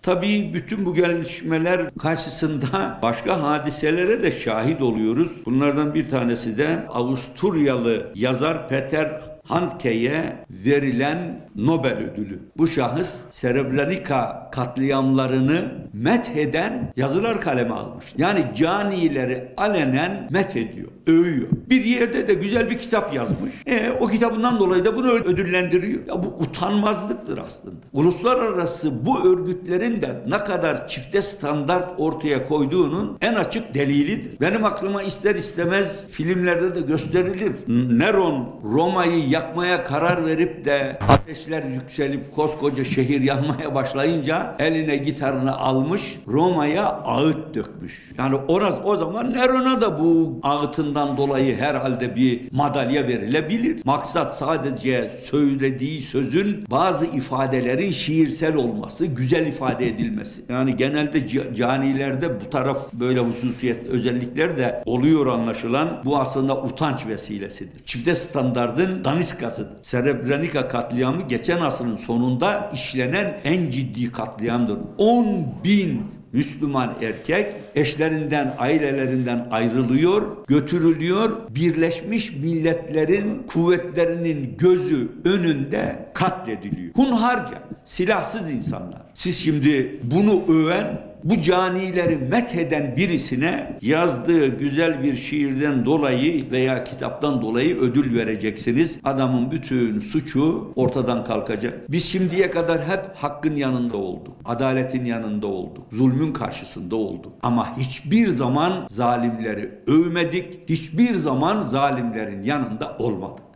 Tabii bütün bu gelişmeler karşısında başka hadiselere de şahit oluyoruz. Bunlardan bir tanesi de Avusturyalı yazar Peter Handke'ye verilen Nobel ödülü. Bu şahıs Srebrenica katliamlarını metheden yazılar kaleme almış. Yani canileri alenen methediyor, övüyor. Bir yerde de güzel bir kitap yazmış. O kitabından dolayı da bunu ödüllendiriyor. Ya bu utanmazlıktır aslında. Uluslararası bu örgütlerin de ne kadar çifte standart ortaya koyduğunun en açık delilidir. Benim aklıma ister istemez filmlerde de gösterilir. Neron Roma'yı yakmaya karar verip de ateşler yükselip koskoca şehir yanmaya başlayınca eline gitarını almış, Roma'ya ağıt dökmüş. Yani o zaman Neron'a da bu ağıtından dolayı herhalde bir madalya verilebilir. Maksat sadece söylediği sözün bazı ifadelerin şiirsel olması, güzel ifade edilmesi. Yani genelde canilerde bu taraf böyle hususiyet özellikler de oluyor anlaşılan. Bu aslında utanç vesilesidir. Çifte standardın daniskasıdır. Srebrenica katliamı geçen asrın sonunda işlenen en ciddi katliamdır. 10.000 Müslüman erkek eşlerinden, ailelerinden ayrılıyor, götürülüyor. Birleşmiş Milletler'in kuvvetlerinin gözü önünde katlediliyor. Hunharca, silahsız insanlar. Siz şimdi bunu öven, bu canileri metheden birisine yazdığı güzel bir şiirden dolayı veya kitaptan dolayı ödül vereceksiniz. Adamın bütün suçu ortadan kalkacak. Biz şimdiye kadar hep hakkın yanında olduk. Adaletin yanında olduk. Zulmün karşısında olduk. Ama hiçbir zaman zalimleri övmedik. Hiçbir zaman zalimlerin yanında olmadık.